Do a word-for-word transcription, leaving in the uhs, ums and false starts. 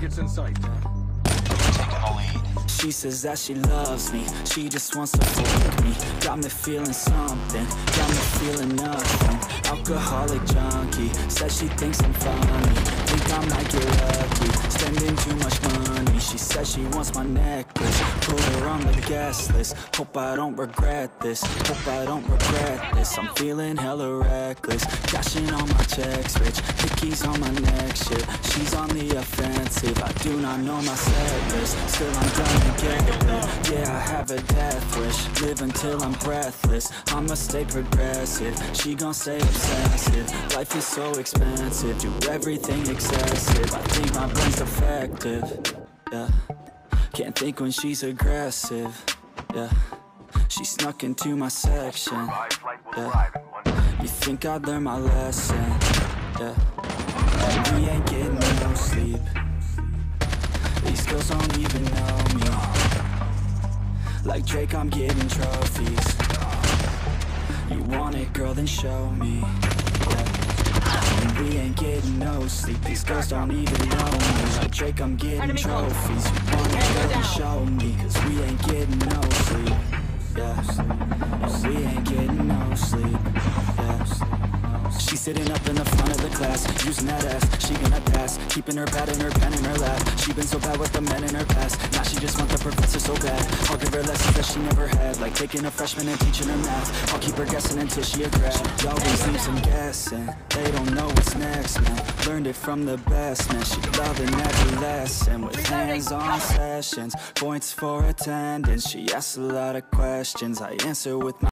Targets in sight. Taking the lead. She says that she loves me, she just wants to fuck me. Got me feeling something, got me feeling nothing. Alcoholic junkie, says she thinks I'm funny. Think I might get lucky, spending too much money. She says she wants my necklace, put her on the guest list. Hope I don't regret this, hope I don't regret this. I'm feeling hella reckless, cashing all my checks rich. Hickeys on my neck, shit, she's on the offensive. I do not know my set list, still I'm gonna get it. Yeah, I have a death wish, live until I'm breathless. I'ma stay progressive, she gon' stay obsessive. Life is so expensive, do everything excessive. I think my brain's defective, yeah. Can't think when she's aggressive, yeah. She snuck into my section, yeah. You think I'd learn my lesson, yeah. And we ain't getting no sleep. These girls don't even know me. Like Drake, I'm getting trophies. You want it, girl, then show me, yeah. And we ain't getting no sleep. These girls don't even know me. Like Drake, I'm getting trophies. You want it, girl, then show me. Cause we ain't getting no sleep, yeah. We ain't getting no sleep, yeah. She's sitting up in the front of the class, using that ass, she gonna pass. Keeping her pad and her pen in her lap. She been so bad with the men in her past. Now she just want the professor so bad. I'll give her lessons that she never had, like taking a freshman and teaching her math. I'll keep her guessing until she a grad. She always leaves them guessing, they don't know what's next, man. Learned it from the best, man. She loving every lesson, with hands-on sessions. Points for attendance, she asks a lot of questions, I answer with my